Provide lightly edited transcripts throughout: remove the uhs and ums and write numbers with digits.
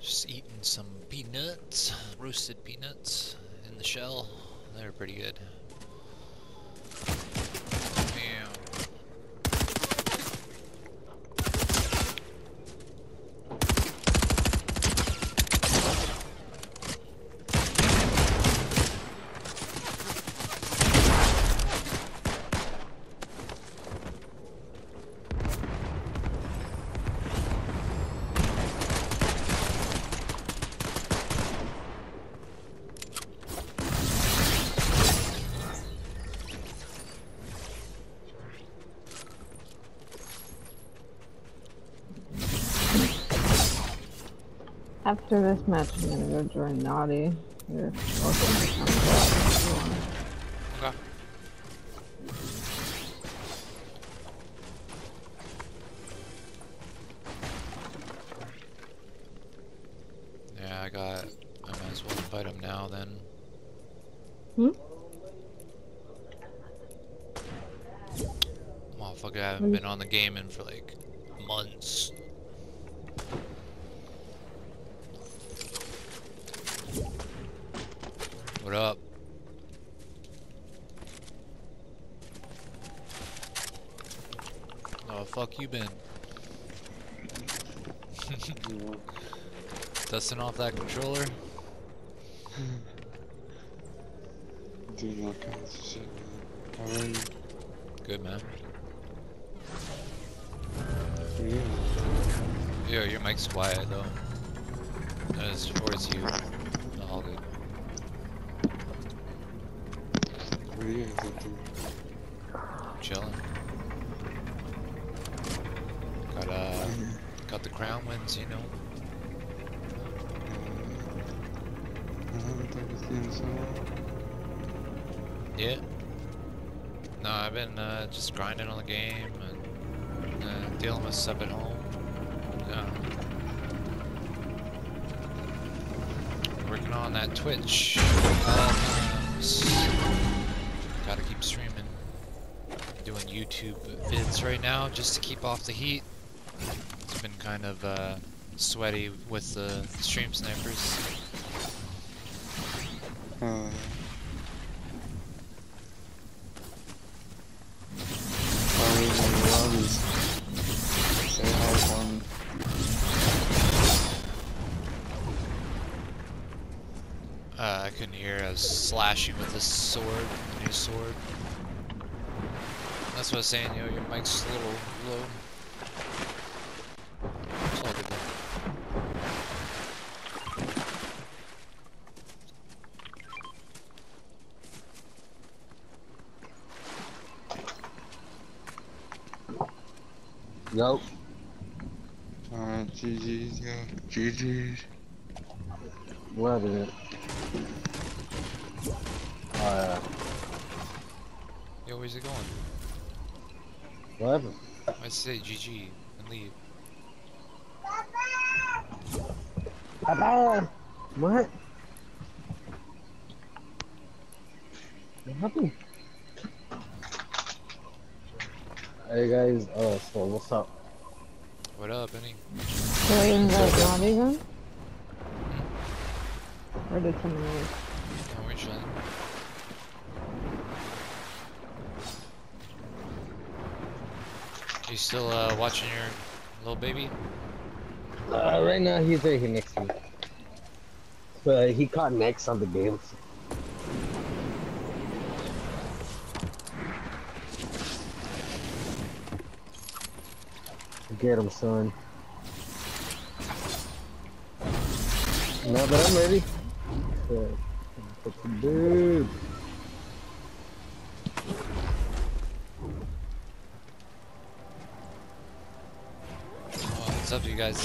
Just eating some peanuts, roasted peanuts in the shell. They're pretty good. Damn. After this match, I'm gonna go join Naughty. Okay. Yeah, I might as well invite him now then. Motherfucker, I haven't been on the game in for like months. What up? Oh, fuck you been? Dusting off that controller? Doing all kinds of shit, man. How are you? Good, man. Yeah. Yo, your mic's quiet though. It's towards you. All good. What are you guys up to? Chilling. Got the crown wins, you know. I haven't talked to you in so long. Yeah. No, I've been just grinding on the game and dealing with stuff at home. Working on that Twitch. Gotta keep streaming. Doing YouTube vids right now just to keep off the heat. It's been kind of sweaty with the stream snipers. Say hi for me. I couldn't hear. I was slashing with this sword, the new sword. That's what I was saying, yo, your mic's a little low. It's all good though. Yo. Alright, GG's, yo. GG's. What is it? Yo, where's it going? What happened? I say GG and leave. Papa! What? What happened? Hey guys, so what's up? What up, Benny? So you invite Naughty then? Or did someone else? Oh, we're chilling. You still watching your little baby? Right now he's right here next to me. But he caught next on the games. Get him, son. No, but I'm ready. Dude. What's up, you guys?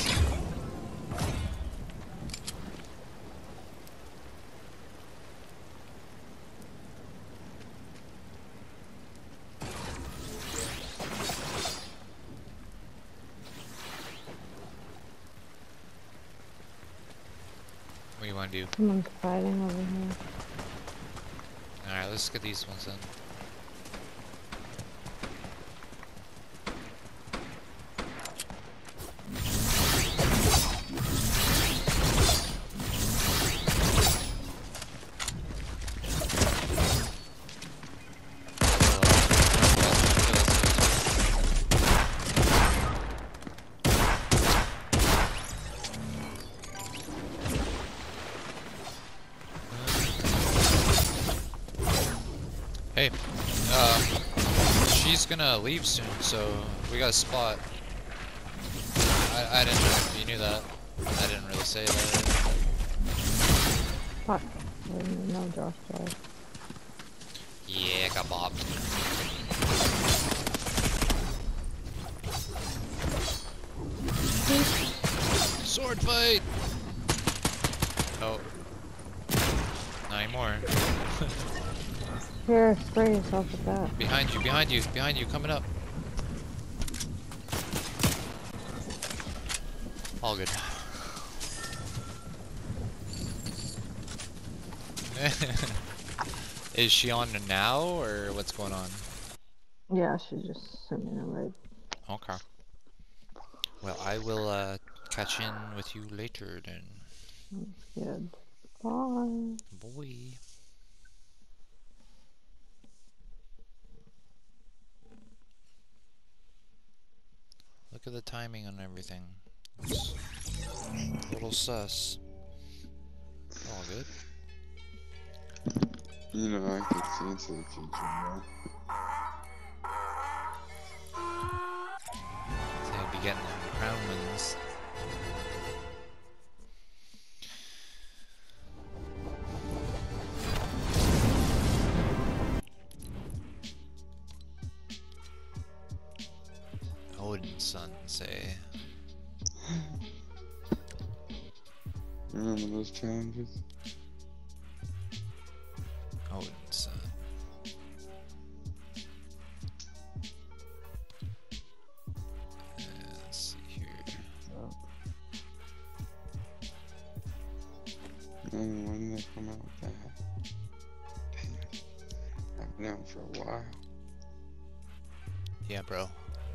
What do you want to do? Someone's fighting over here. Alright, let's get these ones in. She's gonna leave soon, so we got a spot. I didn't know you knew that. I didn't really say that. Fuck. I didn't know Josh died. Yeah, got bopped. Sword fight! Oh. Not anymore. Here, spray yourself with that. Behind you, behind you, behind you, coming up. All good. Is she on now, or what's going on? Yeah, she just sent me a raid. Okay. Well, I will catch in with you later then. That's good. Bye. Boy. Look at the timing on everything. It's a little sus. All good. You know, I can see into the future, bro. So I'll be getting them crown wins. Odin's son, say. Remember those challenges? Odin's son. Let's see here. Man, when did they come out with that? Damn. I've been out for a while. Yeah, bro.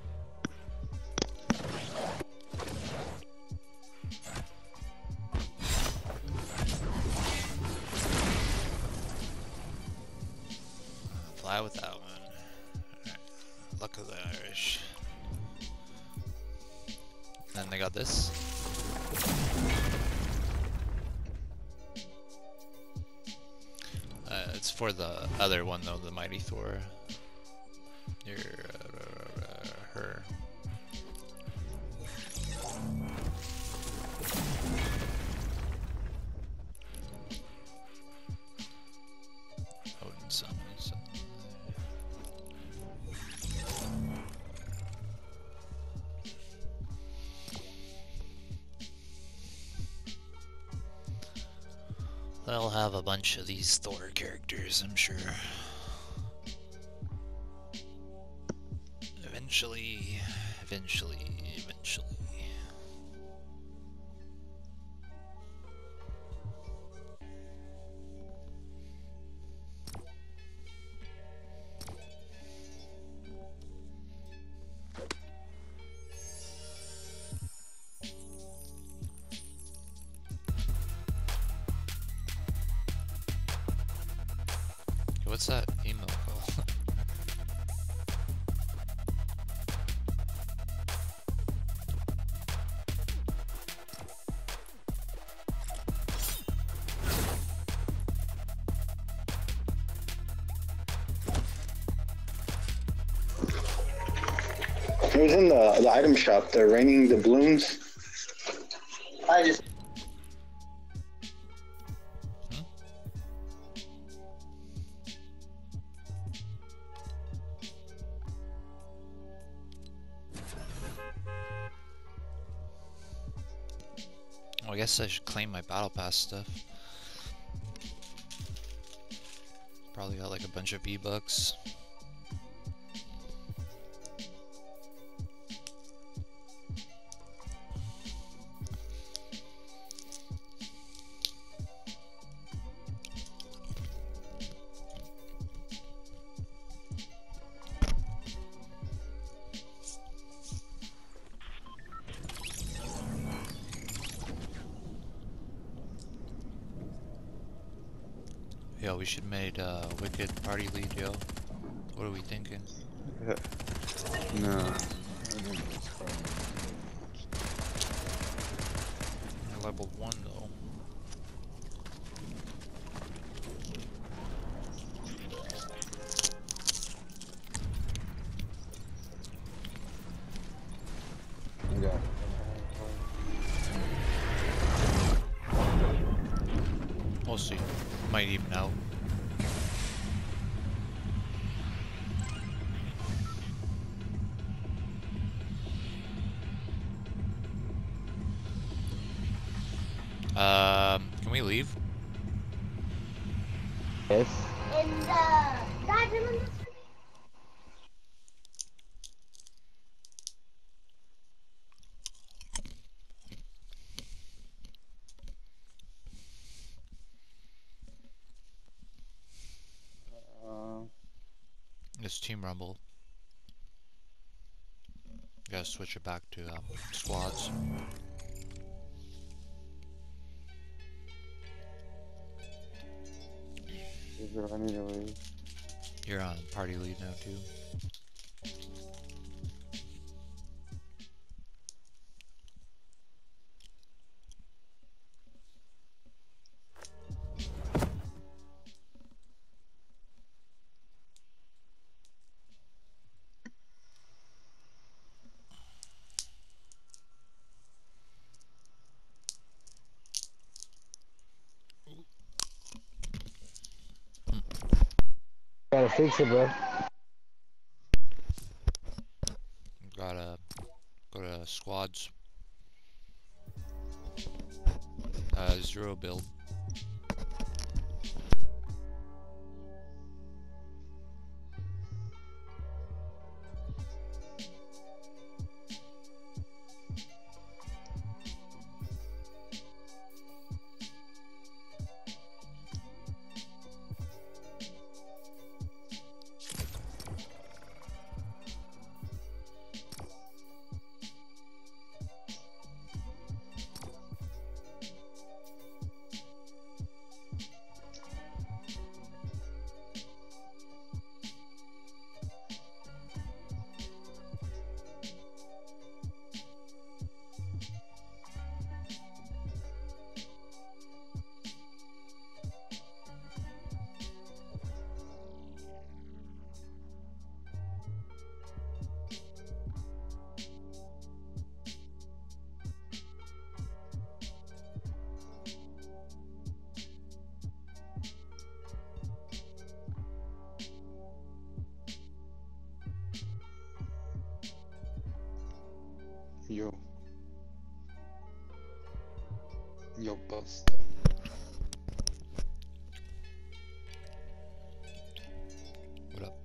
Fly with that one. Alright. Luck of the Irish. Then they got this. It's for the other one though, the Mighty Thor. Your her. Odin's son. They'll have a bunch of these Thor characters, I'm sure. Eventually. What's that email called? It was in the item shop. They're raining the balloons. I just. Well, I guess I should claim my battle pass stuff. Probably got like a bunch of V-Bucks. Yo, we should made Wicked party lead, yo. What are we thinking? No. You're level 1 though. Mostly might even out. Can we leave? Yes. And guys, remember this? It's Team Rumble. Gotta switch it back to squads. I need to leave. You're on party lead now too. Gotta fix it, bro. Gotta go to squads. 0 build. Yo. Yo, Buster. What up?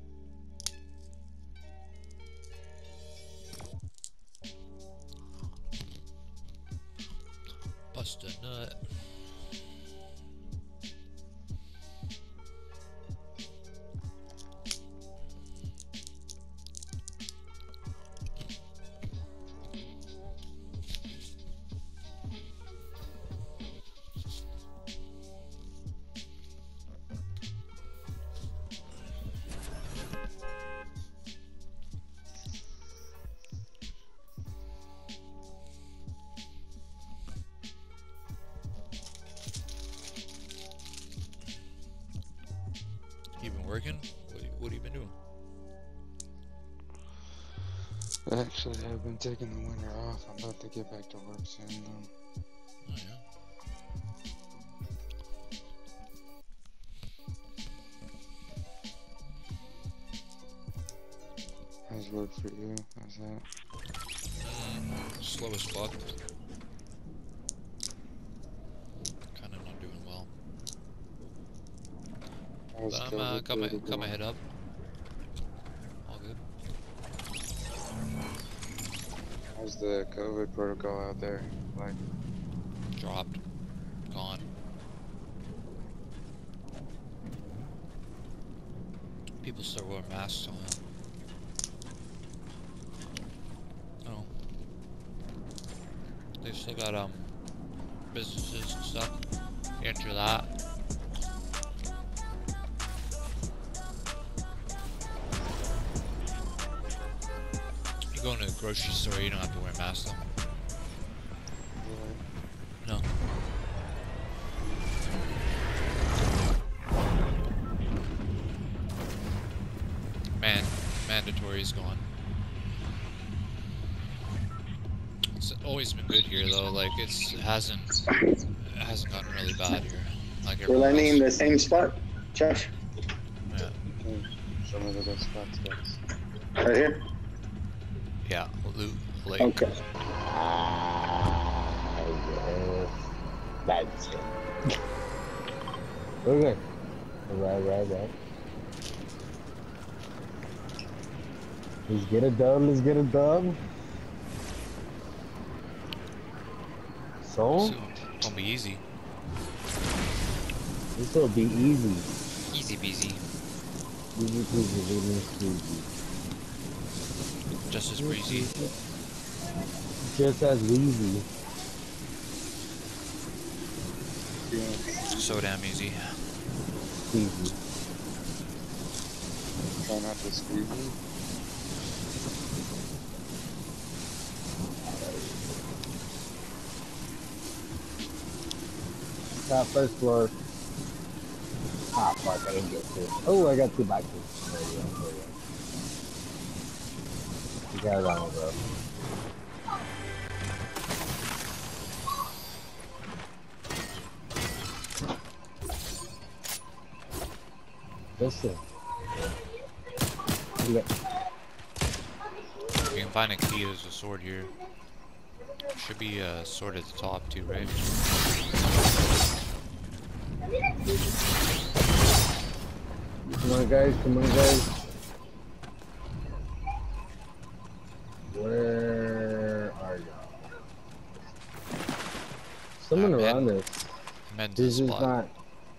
Bust a nut. You been working? What have you been doing? Actually, I've been taking the winter off. I'm about to get back to work soon, though. Oh yeah. How's work for you? How's that? Slow as fuck. Kinda not doing well. How's But I'm COVID got my going? head up. All good. How's the COVID protocol out there? Like, Dropped. Gone. People start wearing masks on. Oh. They still got businesses and stuff. Enter that. You go into a grocery store, you don't have to wear a mask though. No. Mandatory is gone. It's always been good here though. Like it hasn't gotten really bad here. Like We're everyone landing in the else. same spot, Josh. Yeah. Okay. Show me the best spots, guys. Right here. Yeah. Loot Lake. Okay. Yes. That's it. We're good. Right. Let's get a dub. So, So, gonna be easy. this will be easy. Easy peasy. Easy peasy, lemon squeezy. Just as breezy. Just as wheezy. Yeah. So damn easy. Squeezy. Try not to squeeze me. Top first floor. Ah, fuck, I didn't get to it. Oh, I got two boxes. There you go. You got it on, bro. Listen. Look. You can find a key, there's a sword here. Should be a sword at the top too, right? Come on, guys. Where are y'all? Someone I'm around in. us. I'm heading to This the is spot. not.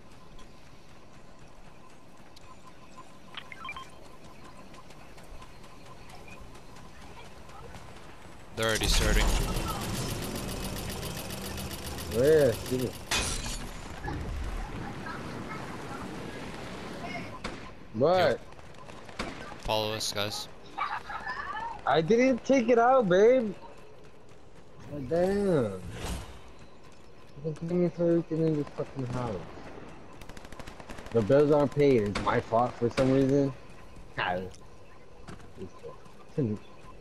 They're already starting. Where? See. What? Follow us, guys. I didn't take it out, babe. God damn. You can give me for everything in this fucking house. The bills aren't paid. It's my fault for some reason. Ah, it's cool.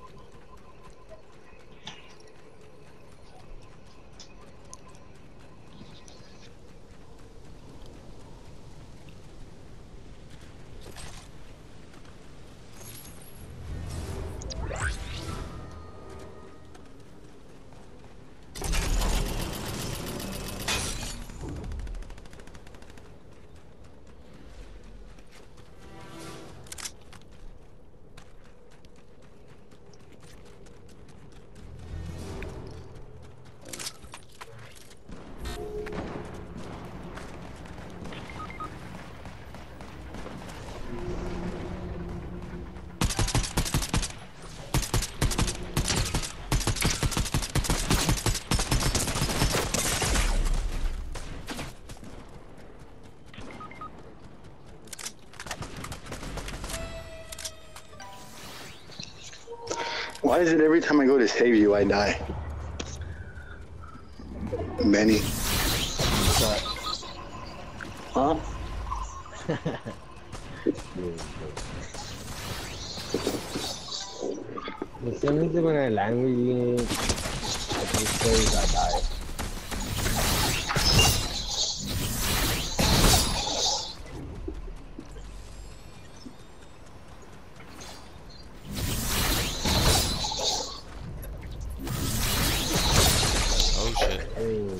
Why is it every time I go to save you, I die? Benny. Huh? For some reason when I land with you, I just say I die. Oh shit. Oh.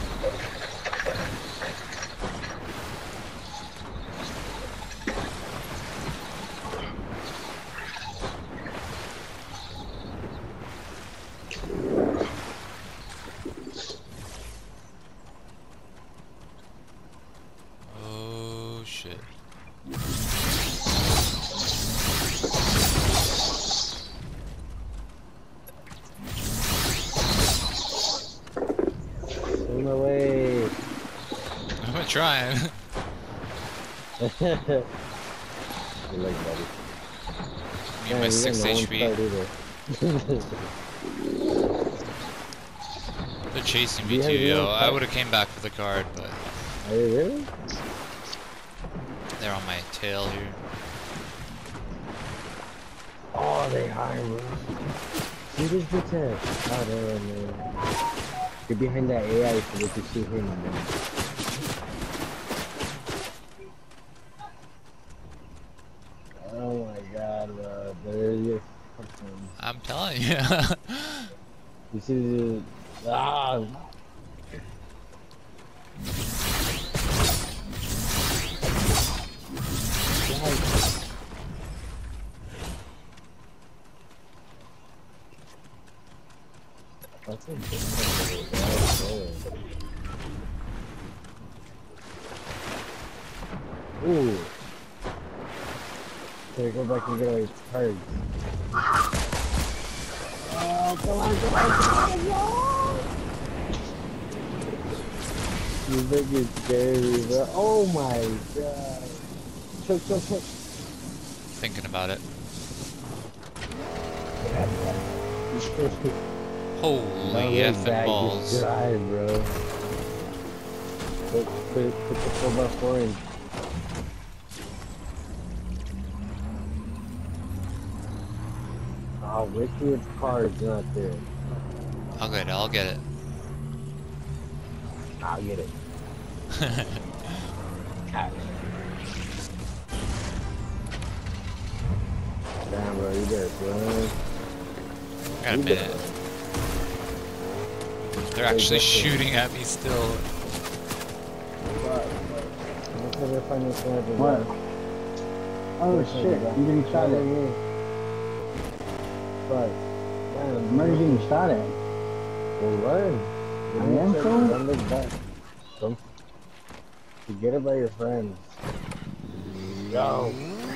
Oh shit. In my way. I'm trying. You like buddy. Me and my 6 HP. They're chasing me Yeah, too, you yo. don't I fight. would have came back for the card, but Are you really? they're on my tail here. Oh, they high, bro. See this bitch ass. Oh, man. Get behind that AI so we can shoot him, man. There he is. Fucking- I'm telling you. You see the... Ah! That's a Ooh. Okay, go back and get all your cards. Oh, come on, no! You think it's scary, bro. Oh my god. Choke. Thinking about it. Now Holy look effing back, balls. just drive, bro. Put the 4x4 in. Oh, Wicked car's not there. I'll get it. I'll get it. I'll get it. Damn, bro, you better run. Got a minute. They're actually shooting at me still. What? Oh shit, you're getting shot at. But, I'm already getting shot at. well, run. I am so? Don't look back. Don't forget about your friends. Yo.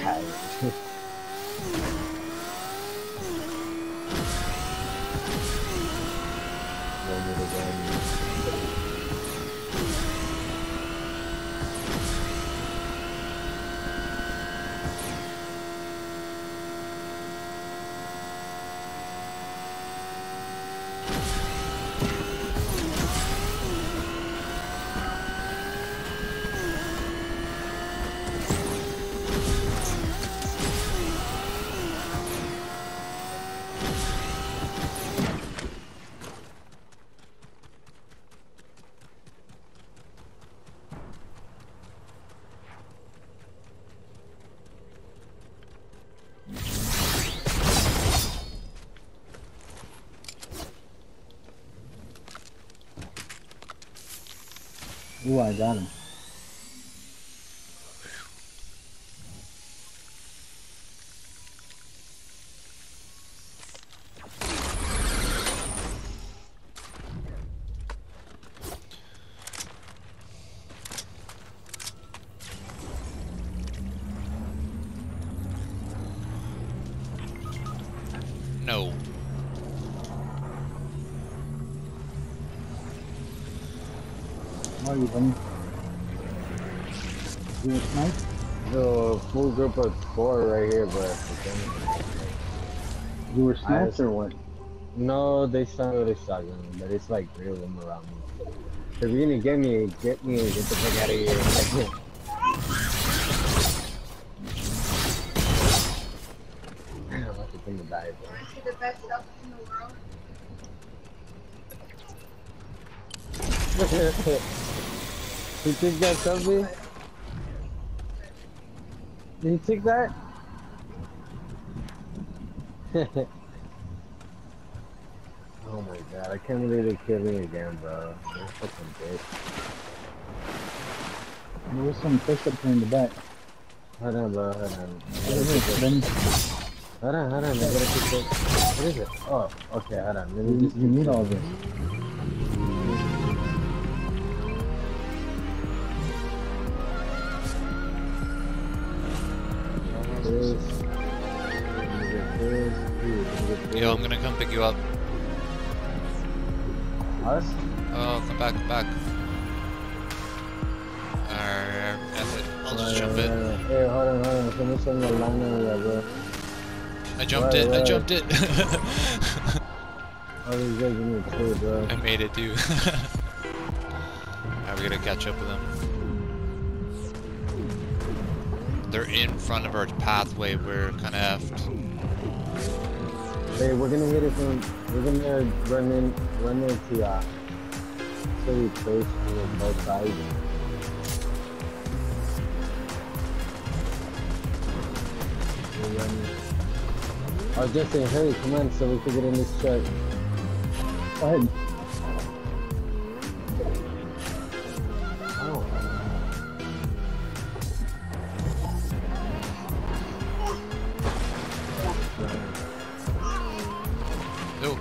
Ooh, I got him. No. How are you, buddy? You a snipe? The full group of 4 right here, but You were sniped or what? no, they started with a shotgun, but it's like 3 of them around me. If you're gonna get me and get the fuck out of here. I'm about to think about it, bro. See the best stuff in the world. You think that's something? Did you take that? Oh my god, I can't believe they killed me again, bro. They're fucking bitch. There was some fish up here in the back. Hold on, bro, hold on. What is it, Benny? Hold on, I gotta pick it. What is it? Oh, okay, hold on. Let me just You need all this. this. Yo, I'm gonna come pick you up. Us? Oh, come back, come back. Alright, I'll just jump it. Hey, hold on. Finish on the line over there, bro. I jumped it, I jumped it. Oh, these guys in the too, bro. I made it, dude. Alright, we gotta catch up with them. They're in front of our pathway, we're kinda effed. Hey, we're gonna hit it from. We're gonna run into so we place on both sides. We're running. I was just saying, hurry, come on, so we can get in this truck. Go ahead. Oh. No.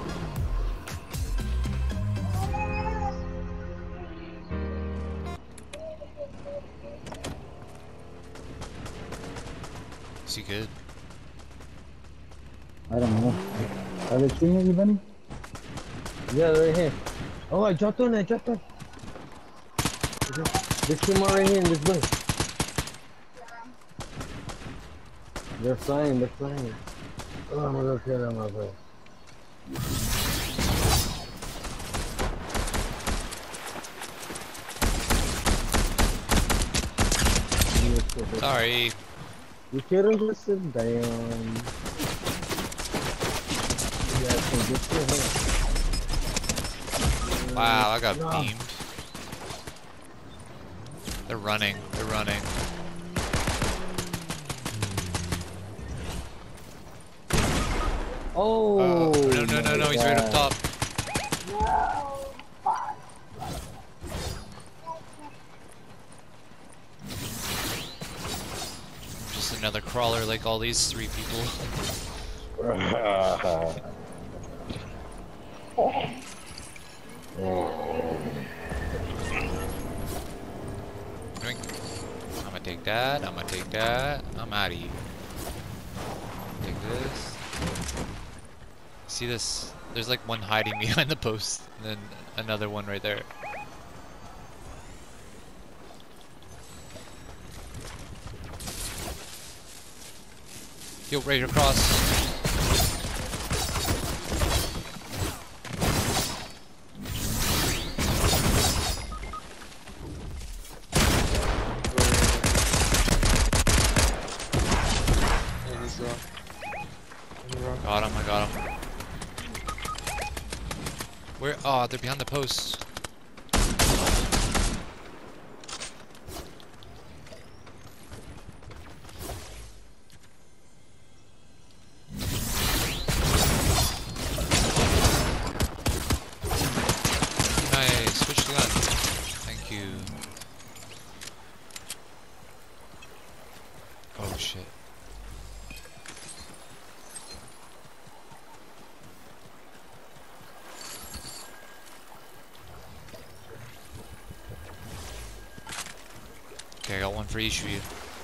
Is he good? I don't know. Are they shooting at you, Benny? Yeah, right here. Oh, I dropped one, There's two more right here in this bush. They're flying. Oh, I'm gonna go kill them, my boy. Sorry. You couldn't just sit down. Yeah, so just sit here. Wow, I got No. beamed. They're running. Oh! No, he's right up top. Just another crawler like all these 3 people. Drink. I'ma take that, I'm out of here. Take this. See this? There's like one hiding behind the post, and then another one right there. Yo, right across. I got him. Where? Oh, they're behind the post. Nice, switch the gun. Thank you. Oh shit. Okay, I got one for each of you.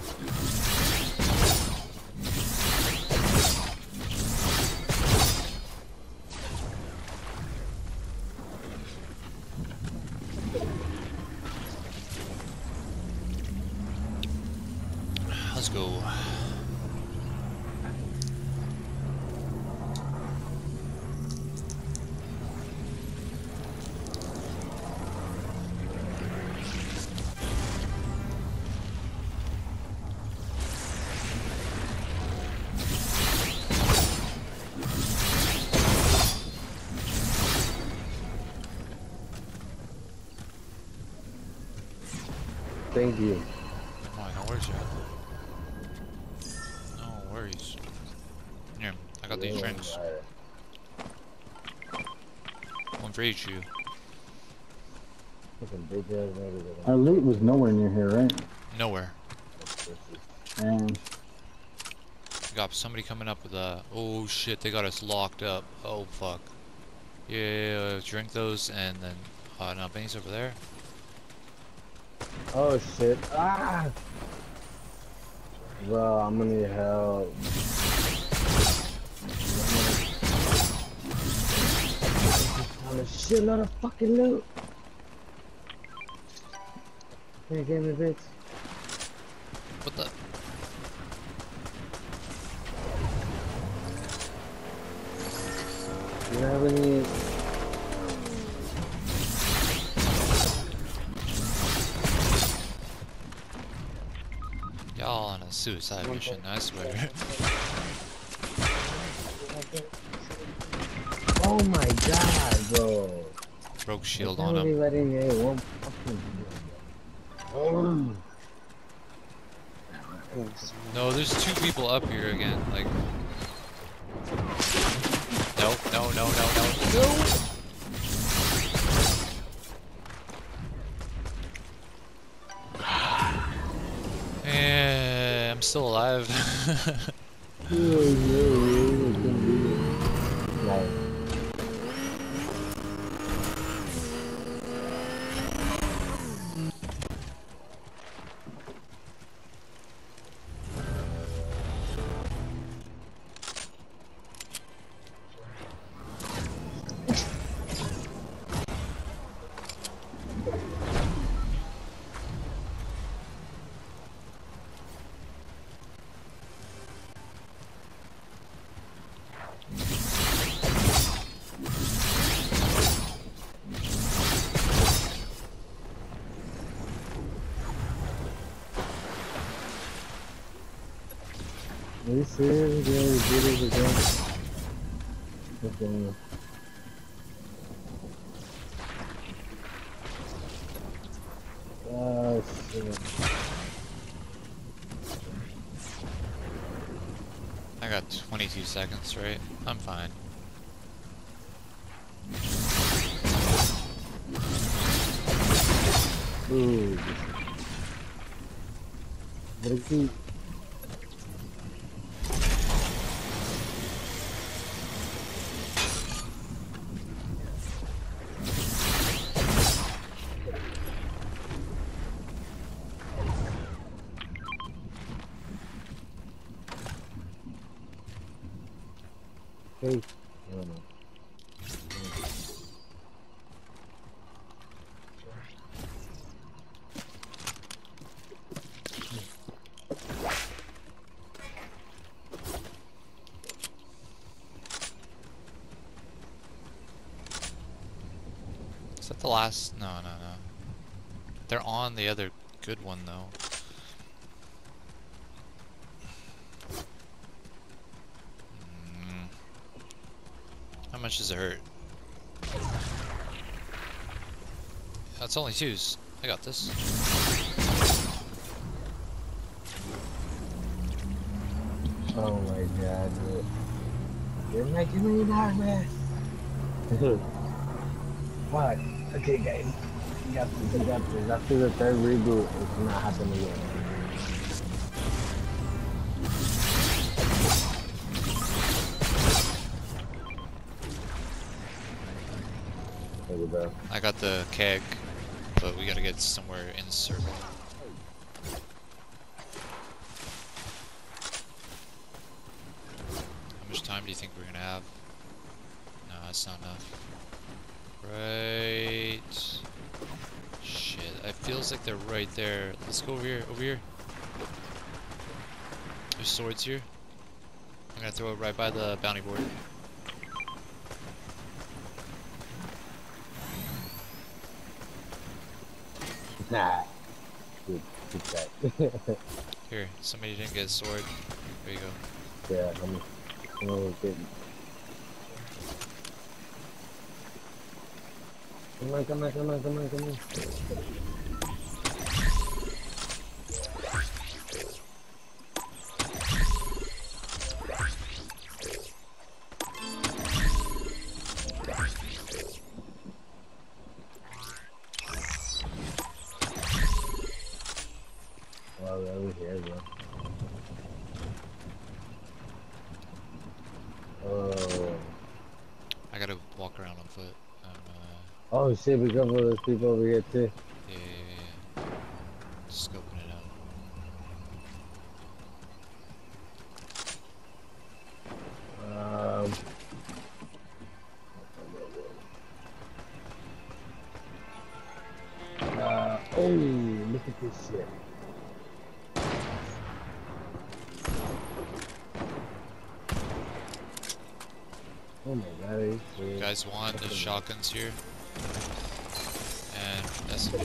Let's go. Thank you. Oh, no worries, Jack. No worries. Here, I got these drinks. One for each of you. Our loot was nowhere near here, right? Nowhere. And We got somebody coming up with a... Oh shit, they got us locked up. Oh fuck. Yeah, drink those and then... Oh no, Benny's over there. Oh shit. Ah! Bro, I'm gonna need help. Found a shitload of fucking loot. Can you give me bitch? What the... Do you have any? Y'all on a suicide mission, I swear. Oh my god, bro. Broke shield I'm on only him. letting me one fucking. Oh. No, there's 2 people up here again, like... No, no, no, no, no, no! Yeah, I'm still alive. Like, are you serious? You already did it again? Okay. Oh shit. I got 22 seconds, right? I'm fine. Ooh. But it keep. Hey, I don't know. Is that the last? No, no, no. They're on the other good one, though. How much does it hurt? That's only twos. I got this. Oh my god, dude. You're making me nervous. What? Okay, guys. You got this, you got this. After the third reboot, it's not happening again. Thank you, bro. I got the keg, but we gotta get somewhere in the circle. How much time do you think we're gonna have? No, that's not enough. Right. Shit, it feels like they're right there. Let's go over here, over here. There's swords here. I'm gonna throw it right by the bounty board. Nah. Good check. Here, somebody didn't get a sword. There you go. Yeah, I'm gonna get. Come on, come on, come on, come on, come on. Well, over here, bro. Oh. I gotta walk around on foot. Oh shit, we got one of those people over here too. Yeah. Scoping it out. Oh, look at this shit. Oh my god, are you serious? You guys want the shotguns here? And SMG.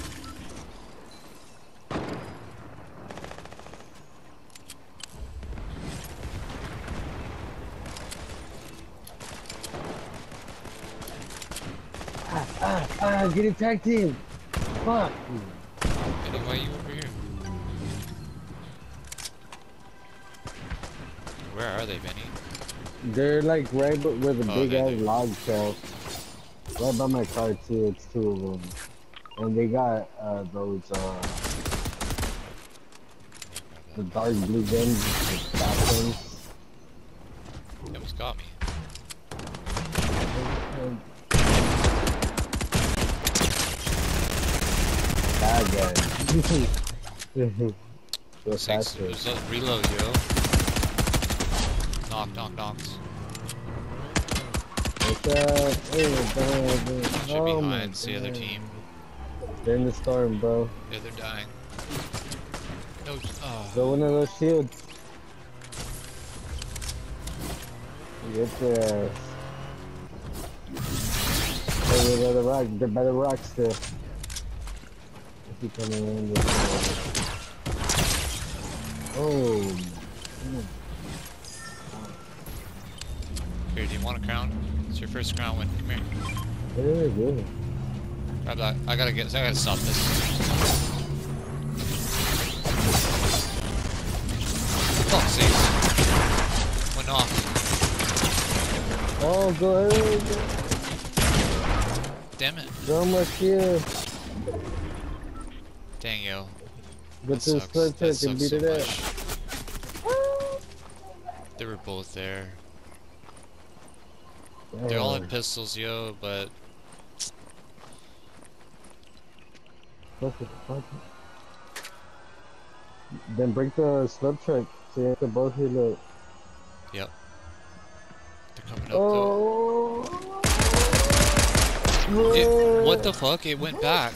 Get a tag team! Fuck! Benny, why are you over here? Where are they, Benny? They're like right where the Oh, big there ass they are. log fell. Right by my car too. It's two of them, and they got those the dark blue guns, the fast ones. He almost got me. Bad guy. Go Six. faster. There's a reload, yo. Knock, knock, knocks. What's up? Hey, bro. Should be Oh my behind the other God. team. They're in the storm, bro. Yeah, they're dying. No. Oh. Go one of those shields. Get their ass. Hey, they're by the rock. They're by the rock still. If you come in this way. Oh. Here, do you want a crown? It's your first crown win. Come here. Very good. Grab that. I gotta stop this. Fuck's sake. Went off. Oh, go ahead. Damn it. So much here. Dang, yo. But That this sucks. slug That can sucks beat so it up. much. They were both there. They all had pistols, yo, but Fuck it, fuck it. Then break the slug truck so you have to both hit it. yep. They're coming up though. Oh! What the fuck? It went back.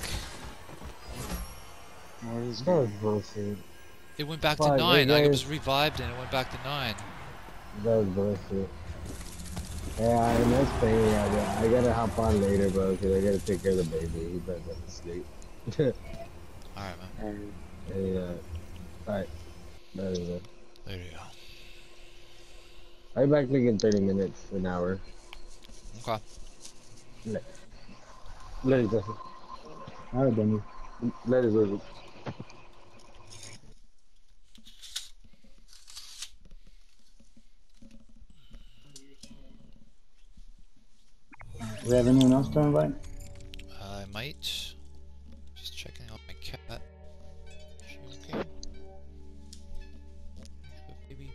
What is That going was bullshit. It went back to Fuck, 9. Like it guys. was revived and it went back to 9. That was bullshit. Yeah, and that's funny. Yeah, I gotta hop on later, bro, because I gotta take care of the baby. He better go to sleep. Alright, man. Hey, alright. That is it. There you go. I'll be back like in 30 minutes, an hour. Okay. Later, Justin. Alright, Benny. Later, Zoe. We have anyone else to invite? I might. Just checking out my cat. She okay? Good baby.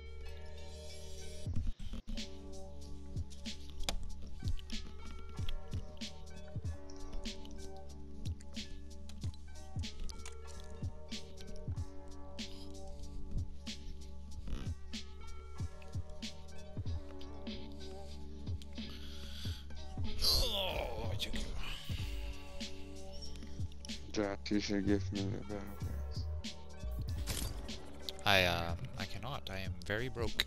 Oh, I took you. Josh, you should give me the battle pass. I cannot. I am very broke.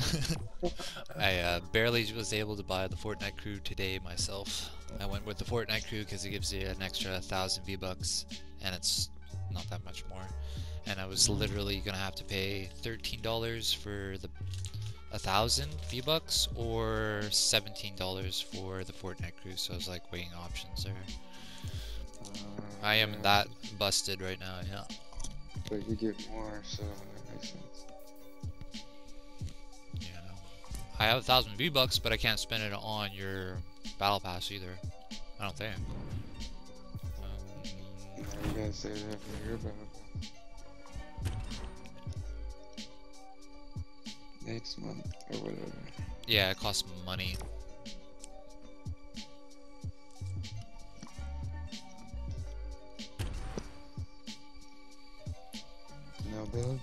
I barely was able to buy the Fortnite crew today myself. I went with the Fortnite crew because it gives you an extra 1,000 V-Bucks, and it's not that much more. And I was literally gonna have to pay $13 for the 1,000 V-Bucks or $17 for the Fortnite crew. So I was like weighing options there. I am that busted right now. Yeah. But you get more, so that makes sense. Yeah. I have 1,000 V-Bucks, but I can't spend it on your battle pass either. I don't think. Now you gotta say that for your battle pass. Next month, or whatever. Yeah, it costs money. No build?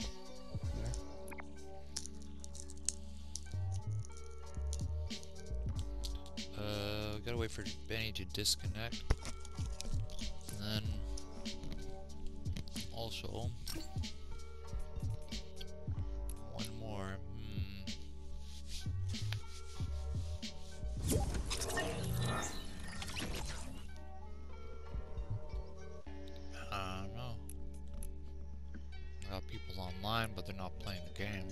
Gotta wait for Benny to disconnect. And then also one more. I don't know. I got people online, but they're not playing the game.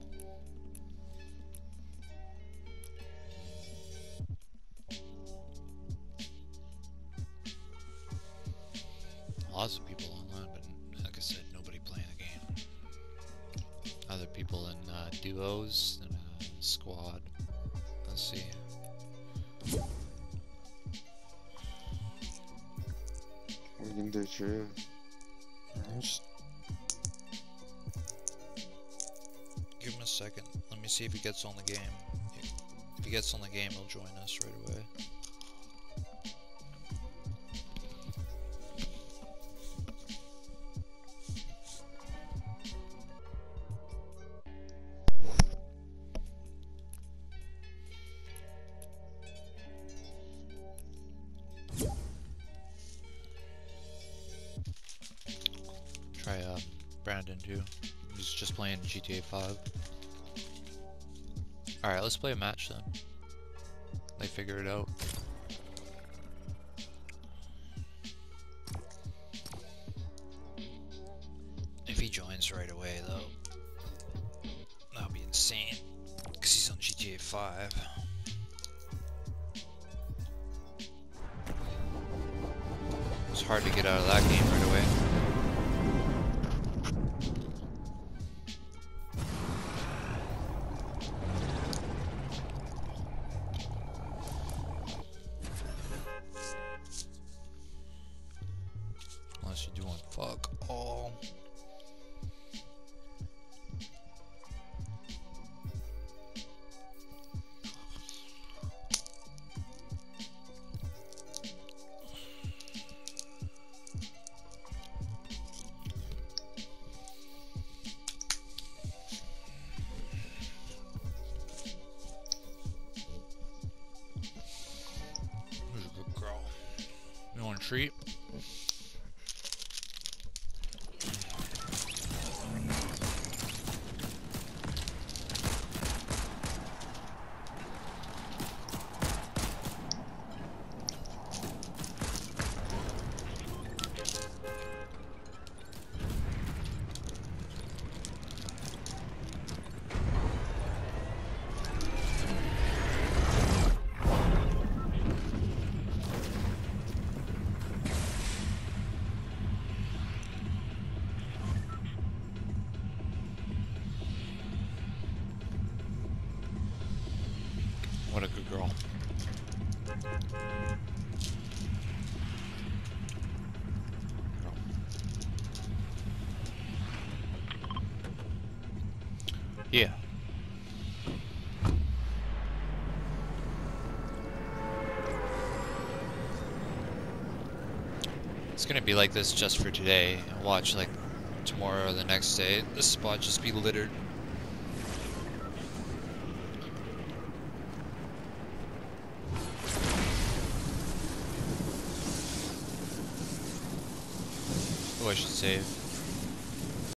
Lots of people online, but like I said, nobody playing the game. Other people in duos and a squad. Let's see. We can do true. Just give him a second. Let me see if he gets on the game. If he gets on the game, he'll join us right away. Try Brandon too. He's just playing GTA 5. Alright, let's play a match then. They figure it out. If he joins right away though, that'll be insane. Because he's on GTA 5. It's hard to get out of that game right away. Unless you're doing fuck all. Who's a good girl? You want a treat? What a good girl. Yeah. It's gonna be like this just for today. Watch like tomorrow or the next day, this spot just be littered. Oh, I should save.